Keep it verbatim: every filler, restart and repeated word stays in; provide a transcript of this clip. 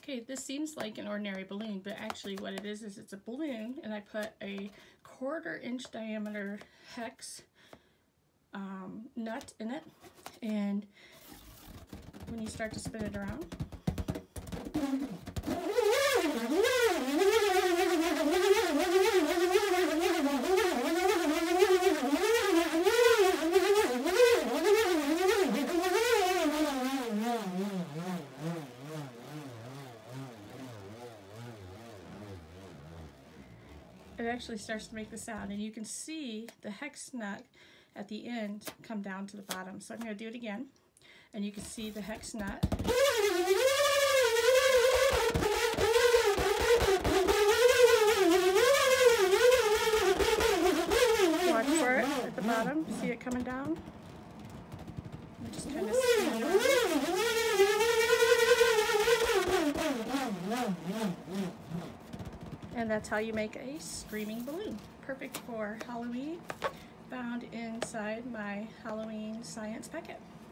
Okay, this seems like an ordinary balloon, but actually what it is is it's a balloon, and I put a quarter inch diameter hex um, nut in it, and when you start to spin it around, it actually starts to make the sound, and you can see the hex nut at the end come down to the bottom. So I'm going to do it again, and you can see the hex nut. Watch for it at the bottom. See it coming down? And just kind of spin it around. And that's how you make a screaming balloon. Perfect for Halloween. Found inside my Halloween science packet.